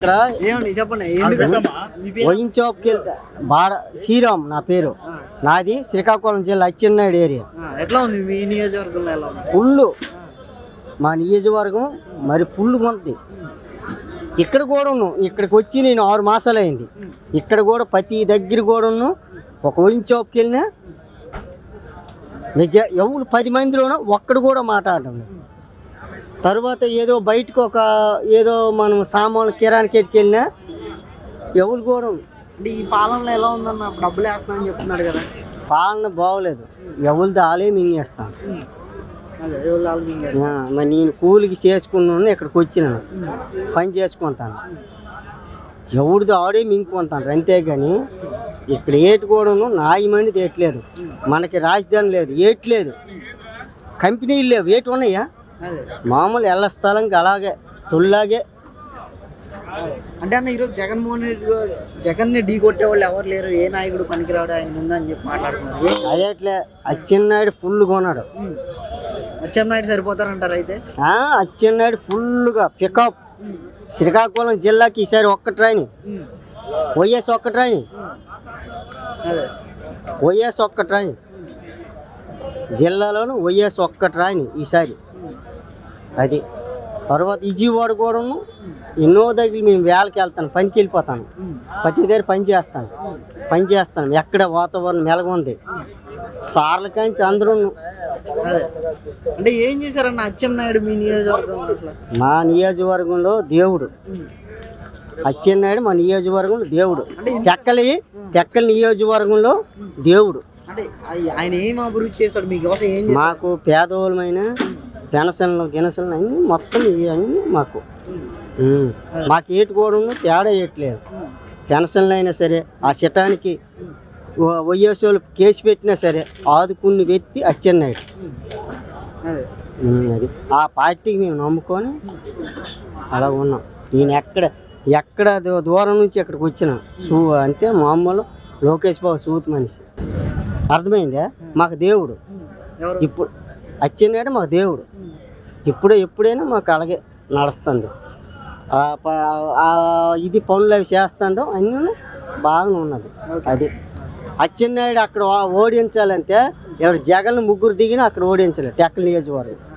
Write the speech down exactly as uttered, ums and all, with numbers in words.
ఏమండి చెప్పండి వైన్ షాప్కి వెళ్తే బాడ శ్రీరామ్ నా పేరు, నాది శ్రీకాకుళం జిల్లా అచ్చెన్నాయుడు ఏరియా. ఎట్లా ఉంది మీ నియోజకవర్గంలో? ఎలా ఉంది? ఫుల్, మా నియోజకవర్గం మరి ఫుల్ ఉంది. ఇక్కడ కూడా ఉన్నాం, ఇక్కడికి వచ్చి నేను ఆరు మాసాలు అయింది. ఇక్కడ కూడా ప్రతి దగ్గర కూడా ఉన్నాం. ఒక వైన్ షాప్కి వెళ్ళినా నిజ ఎవరు పది మందిలోనూ ఒక్కడు కూడా మాట్లాడడం. తర్వాత ఏదో బయటకు ఒక ఏదో మనం సామాన్లు కిరాణా కొట్టుకు వెళ్ళినా ఎవరు కూడా. అంటే ఈ పాలనలో ఎలా ఉందన్న? డబ్బులు వేస్తా అని చెప్తున్నాడు కదా. పాలన బాగోలేదు, ఎవరు దాలే మింగేస్తాను. అదే ఎవరు మింగేస్తాను. మరి నేను కూలికి చేసుకున్నాను, ఇక్కడికి వచ్చినాను పని చేసుకుంటాను. ఎవరిది ఆడే మింగుకుంటాను అంతేగాని ఇక్కడ ఏటు కూడా నాయమని తేయట్లేదు. మనకి రాజధాని లేదు, ఏటు లేదు, కంపెనీలు లేవు, ఏటు ఉన్నాయా? మామూలు ఎల్ల స్థలంకి అలాగే తొలిలాగే. అంటే అన్న ఈరోజు జగన్మోహన్ రెడ్డి జగన్ని ఢీ కొట్టే వాళ్ళు ఎవరు లేరు, ఏ నాయకుడు పనికిరాడు ఆయన ముందని చెప్పి మాట్లాడుతున్నారు. అదేట్లే అచ్చెన్నాయుడు ఫుల్ కొన్నాడు. అచ్చెన్నాయుడు సరిపోతారంటారు అయితే? అచ్చెన్నాయుడు ఫుల్గా పికప్. శ్రీకాకుళం జిల్లాకి ఈసారి ఒక్క ట్రైన్ వైఎస్ ఒక్క ట్రైన్ వైఎస్ ఒక్క ట్రైన్ జిల్లాలోను వైఎస్ ఒక్క ట్రైన్ ఈసారి. అది తర్వాత విజయవాడ కూడా ఎన్నో దగ్గర మేము వేళకి వెళ్తాను, పనికి వెళ్ళిపోతాను, ప్రతి దగ్గర పని చేస్తాను పని చేస్తాను ఎక్కడ వాతావరణం మెలగుంది సార్ల కాంచి అందరూ. అంటే ఏం చేశారన్న అచ్చెన్నాయుడు మీ నియోజకవర్గంలో? మా నియోజకవర్గంలో దేవుడు అచ్చెన్నాయుడు, మా నియోజకవర్గంలో దేవుడు. టెక్కలి టెక్కలి నియోజకవర్గంలో దేవుడు. అంటే ఆయన ఏం అభివృద్ధి చేశాడు మీకోసం? ఏం మాకు పేదవాళ్ళమైన పెన్షన్లు గినసలు అన్నీ మొత్తం ఇవన్నీ మాకు మాకు ఏటు కూడా తేడా వేయట్లేదు. పెన్షన్లు అయినా సరే, ఆ చట్టానికి వైఎస్ వాళ్ళు కేసు పెట్టినా సరే ఆదుకున్న వ్యక్తి అచ్చెన్నాయుడు. అది ఆ పార్టీకి మేము నమ్ముకొని అలా ఉన్నాం. నేను ఎక్కడ ఎక్కడ దూరం నుంచి ఇక్కడికి వచ్చిన సూ అంతే మామూలు లోకేష్ బాబు సూత్ మనిషి. అర్థమైందా? మాకు దేవుడు ఇప్పుడు అచ్చెన్నాయుడు, మాకు దేవుడు. ఇప్పుడు ఎప్పుడైనా మాకు అలాగే నడుస్తుంది. ఇది పనులు అవి చేస్తాడో అన్నీ బాగానే ఉన్నది. అది అచ్చెన్నాయుడు అక్కడ ఓడించాలంటే ఇక్కడ జగన్ ముగ్గురు దిగిన అక్కడ ఓడించాలి టెక్కలి నియోజకవర్గం.